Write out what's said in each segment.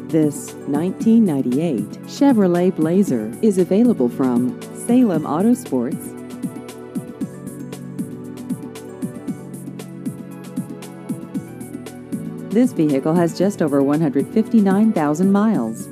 This 1998 Chevrolet Blazer is available from Salem Auto Sports. This vehicle has just over 159,000 miles.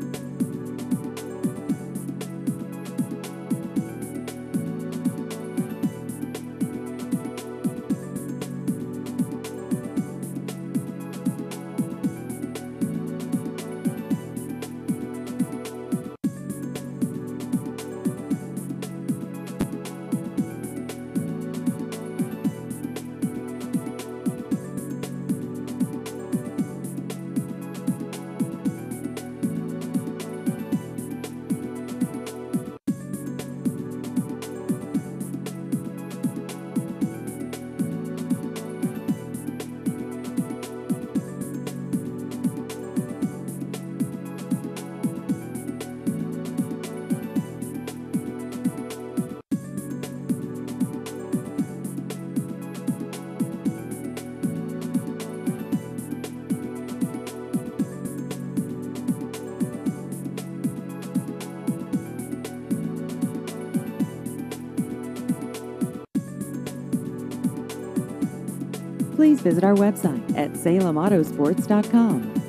Please visit our website at salemautosports.com.